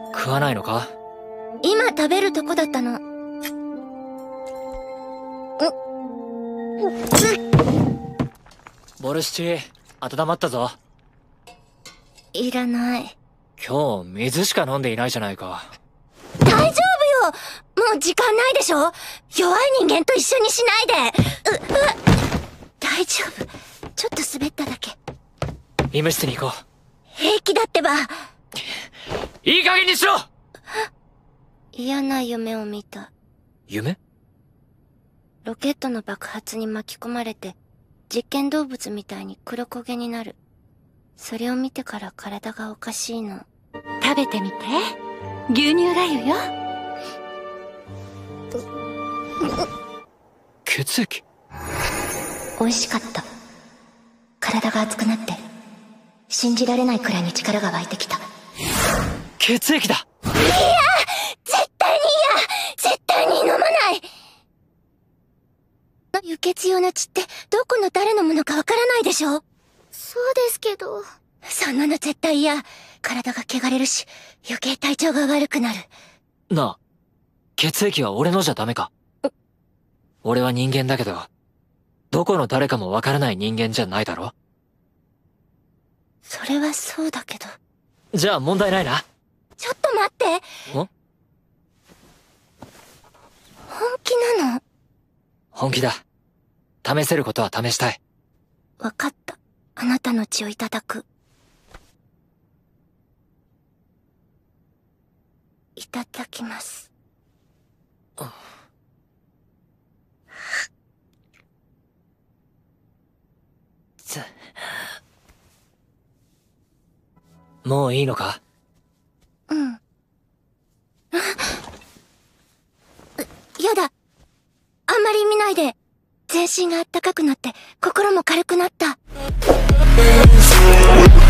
食わないのか？ 今食べるとこだったの。 ボルシチ、温まったぞ。 いらない。 今日水しか飲んでいないじゃないか。 大丈夫よ。もう時間ないでしょ。弱い人間と一緒にしないで。大丈夫。ちょっと滑っただけ。 医務室に行こう。 平気だってば。 いい加減にしろ！ 嫌な夢を見た。 夢？ ロケットの爆発に巻き込まれて、実験動物みたいに黒焦げになる。それを見てから体がおかしいの。 食べてみて。牛乳がゆよ。 血液？ 美味しかった。体が熱くなって、信じられないくらいに力が湧いてきた。 血液だ！ いや！絶対に嫌！絶対に飲まない！輸血用の血ってどこの誰のものかわからないでしょ？そうですけど。そんなの絶対嫌。体が汚れるし、余計体調が悪くなる。 なあ、血液は俺のじゃダメか？俺は人間だけど、どこの誰かもわからない人間じゃないだろ？ それはそうだけど。 じゃあ問題ないな。 ちょっと待って。 ん？ 本気なの？ 本気だ。試せることは試したい。 わかった。あなたの血をいただく。いただきます。 もういいのか？ うん。やだ。あんまり見ないで。全身があったかくなって、心も軽くなった。